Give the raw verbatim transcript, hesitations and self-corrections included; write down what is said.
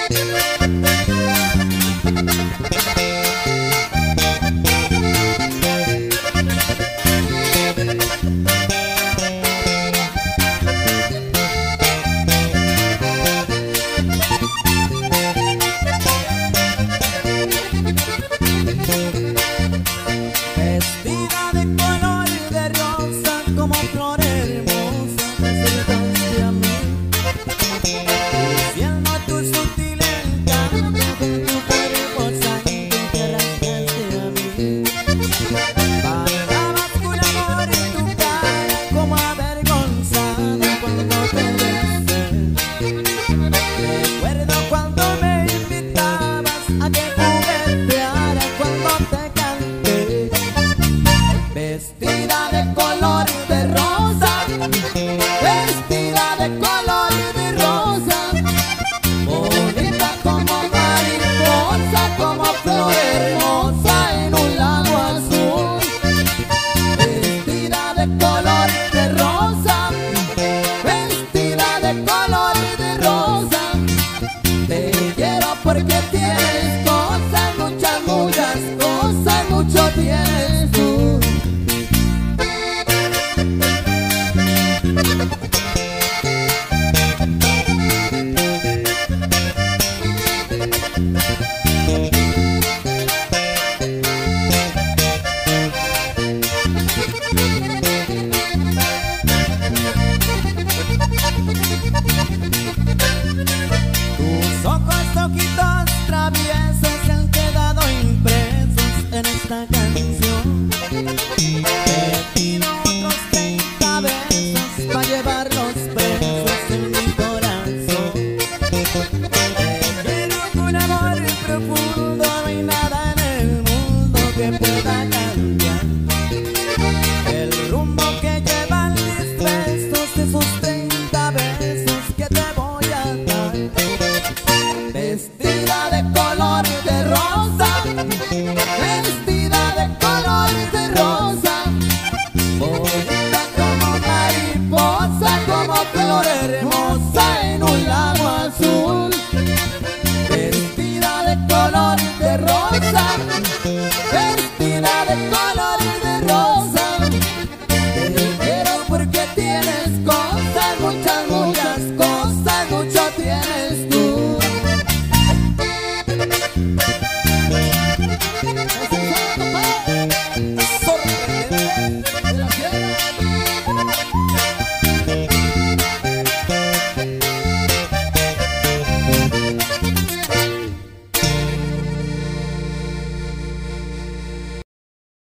Vestida de color de rosa como flor hermosa, te acercaste a mí, luciendo tu sutil encanto, con tu cuerpo santo te arrancaste a mí. Bailabas con amor en tu cara como avergonzada cuando te besé. Recuerdo cuando me invitabas a que jugueteara cuando te canté. Vestida de color de rosa, vestida de color de rosa, bonita como mariposa, como flor hermosa en un lago azul. Vestida de color de rosa, vestida de color de rosa, te quiero porque tienes cosas, muchas, muchas cosas, mucho tienes tú. Tus ojos, ojitos traviesos se han quedado impresos en esta canción. Te pido otros treinta besos para llevarlos presos en mi corazón. Te quiero con amor profundo, no hay nada en el mundo que pueda